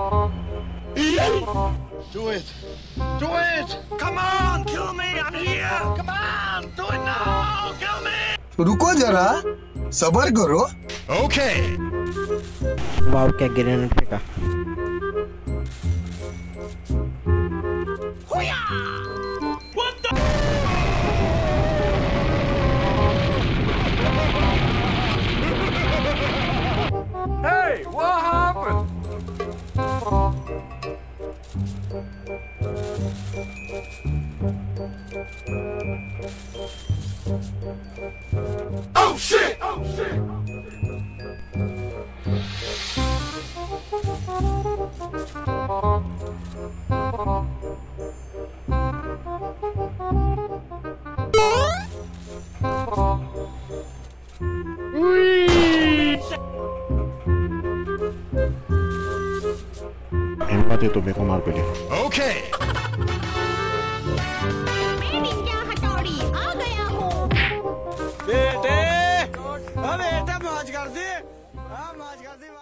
Do it! Do it! Come on, kill me! I'm here! Come on! Do it now! Kill me! रुको जरा, सबर करो। Okay. वाव क्या grenade फेंका। What the? Hey, what happened? Oh shit! Oh shit! हिम्मत है तो मेरे को मार पड़े। Okay. बेटे, बेटा मौज कर दे, मौज कर दे।